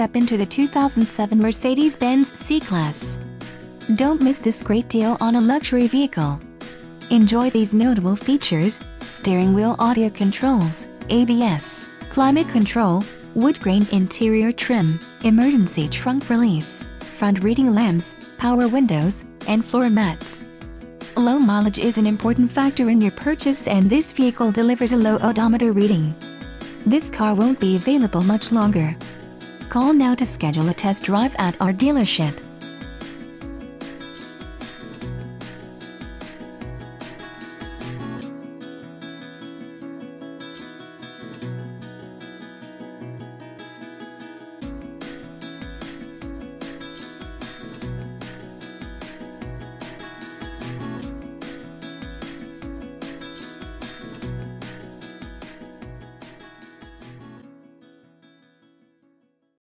step into the 2007 Mercedes-Benz C-Class. Don't miss this great deal on a luxury vehicle. Enjoy these notable features: steering wheel audio controls, ABS, climate control, wood grain interior trim, emergency trunk release, front reading lamps, power windows, and floor mats. Low mileage is an important factor in your purchase, and this vehicle delivers a low odometer reading. This car won't be available much longer. Call now to schedule a test drive at our dealership.